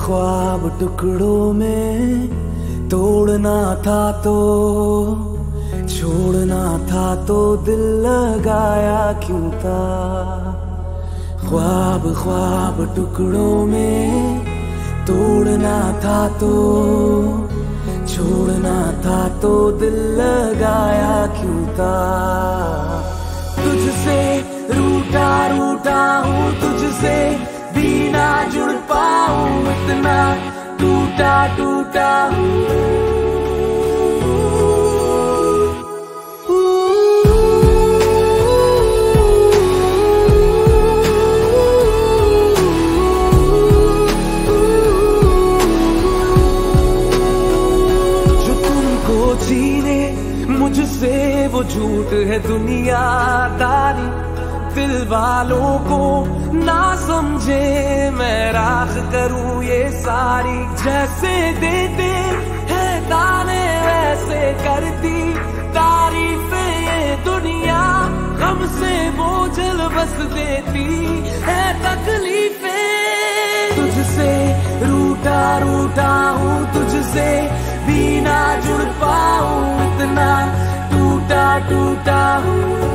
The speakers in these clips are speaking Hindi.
ख्वाब टुकड़ों में तोड़ना था तो छोड़ना था तो दिल लगाया क्यों था। ख्वाब ख्वाब टुकड़ों में तोड़ना था तो छोड़ना था तो दिल लगाया क्यों था। तुझसे रूठा रूठा हूँ, तुझसे भी ना जुड़ पाऊं, इतना टूटा टूटा हूँ। जीने मुझसे वो झूठ है दुनियादारी, दिल वालों को ना समझे मैं राख करूं ये सारी। जैसे देते है ताने वैसे करती तारीफें ये दुनिया, गम से बोझल बस देती है तकलीफें। तुझसे रूठा रूठा हूँ, तुझसे भी ना जुड़ पाऊं, इतना टूटा टूटा हूँ।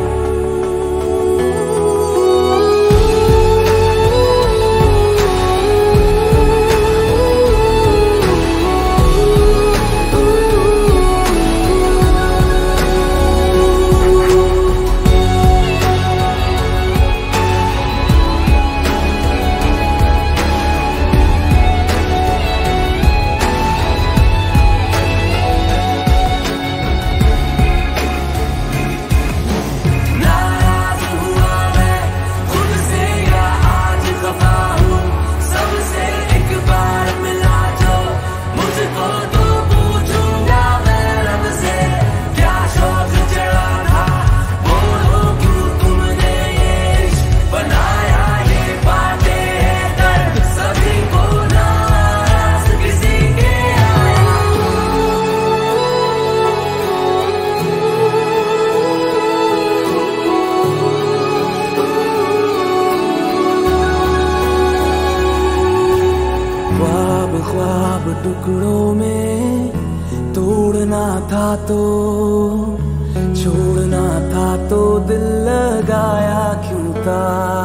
ख्वाब टुकड़ों में तोड़ना था तो छोड़ना था तो दिल लगाया क्यों था।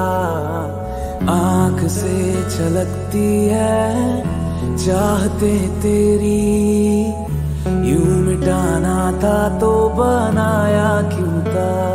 आँख से छलकती है चाहते तेरी, यूं मिटाना था तो बनाया क्यों था।